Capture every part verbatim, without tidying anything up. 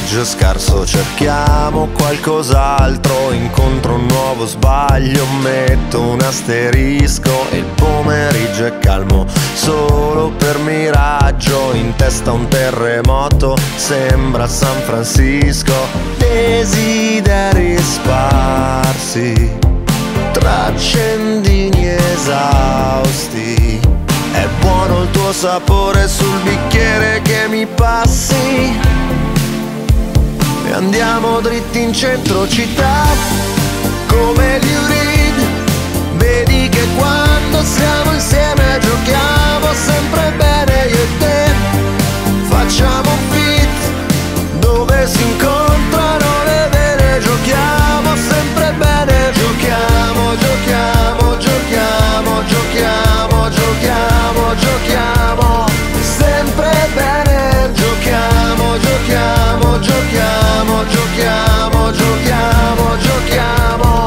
pomeriggio scarso, cerchiamo qualcos'altro, incontro un nuovo sbaglio, metto un asterisco e il pomeriggio è calmo solo per miraggio, in testa un terremoto, sembra San Francisco, desideri sparsi tra accendini esausti. È buono il tuo sapore sul bicchiere che mi passi e andiamo dritti in centro città come Lou Reed. Vedi che quando siamo insieme giochiamo sempre bene io e te. Facciamo un fit dove si incontrano le vere, giochiamo sempre bene, giochiamo, giochiamo, giochiamo, giochiamo, giochiamo, giochiamo sempre bene, giochiamo, giochiamo, giochiamo, giochiamo, giochiamo, giochiamo.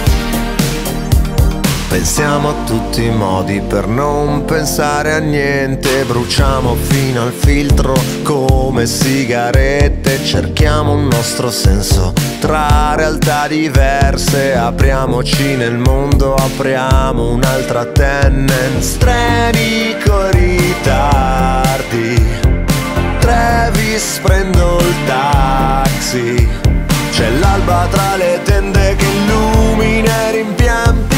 Pensiamo a tutti i modi per non pensare a niente, bruciamo fino al filtro come sigarette, cerchiamo un nostro senso tra realtà diverse, apriamoci nel mondo, apriamo un'altra tendenza, treni coi ritardi, Travis prendo il taxi, c'è l'alba tra le tende che illumina i rimpianti.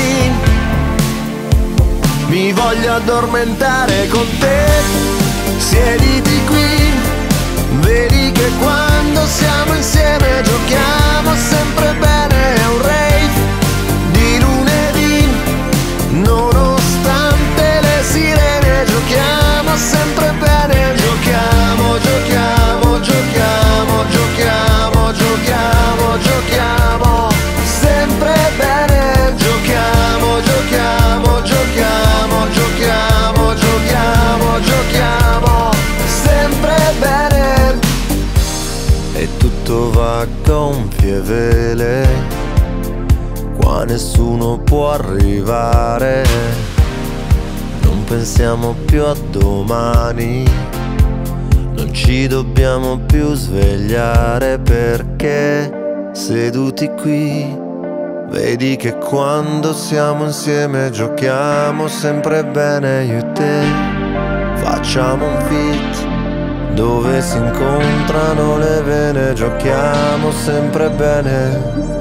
Mi voglio addormentare con te, siediti qui, vedi che quando siamo insieme giochiamo sempre bene, è un rave di lunedì, nonostante le sirene giochiamo sempre bene, giochiamo, giochiamo, giochiamo, giochiamo, giochiamo, giochiamo sempre bene, giochiamo, giochiamo, giochiamo, giochiamo, giochiamo, giochiamo sempre bene. E tutto va a gonfie vele, qua nessuno può arrivare, non pensiamo più a domani, non ci dobbiamo più svegliare perché seduti qui vedi che quando siamo insieme giochiamo sempre bene io e te. Facciamo un fit dove si incontrano le vene, giochiamo sempre bene.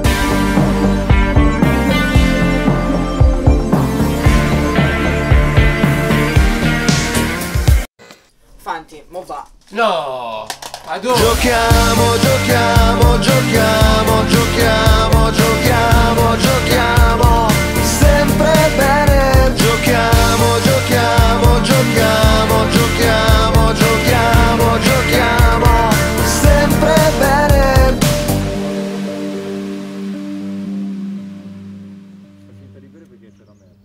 Fanti, mo va. No! Adoro! Giochiamo, giochiamo, giochiamo, giochiamo, giochiamo, giochiamo sempre bene, giochiamo, giochiamo, giochiamo, giochiamo, giochiamo, giochiamo sempre bene. Finta di bere perché c'è la merda.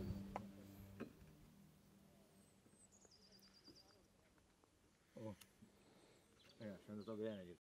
Oh. Eh, è andato bene.